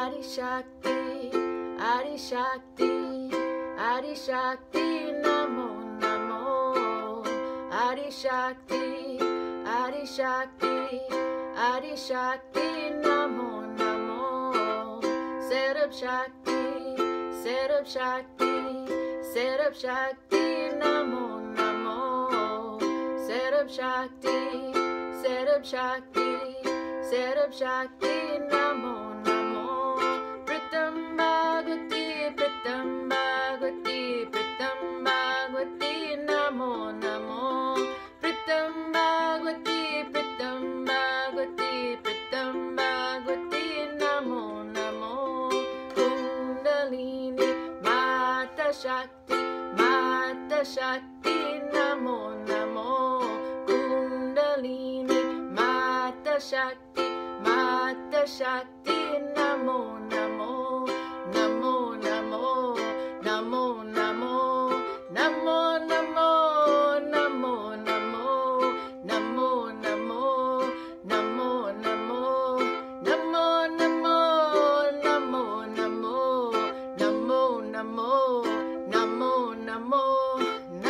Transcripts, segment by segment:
Adi Shakti, Adi Shakti, Adi Shakti, Namo Namo. Adi Shakti, Adi Shakti, Adi Shakti, Namo Namo. Setup Shakti, Setup Shakti, Setup Shakti, Namo Namo. Setup Shakti, Setup Shakti, Setup Shakti, Namo Namo. Pritam Bhagavati, Pritam Bhagavati, Pritam Bhagavati, Namo Namo. Pritam Bhagavati, Pritam Bhagavati, Pritam Bhagavati, Namo Namo. Kundalini Mata Shakti, Mata Shakti, Namo Namo. Kundalini Mata Shakti, Mata Shakti, Namo Namo. Namo Namo, Namo Namo, Namo Namo, Namo Namo, Namo Namo, Namo Namo, Namo Namo, Namo Namo, Namo Namo, Namo Namo, Namo Namo,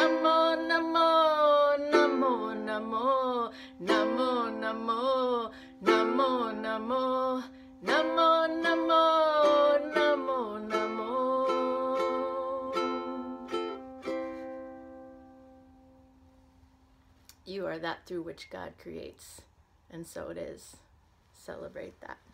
Namo Namo, Namo Namo, Namo Namo, Namo Namo, Namo Namo. You are that through which God creates, and so it is. Celebrate that.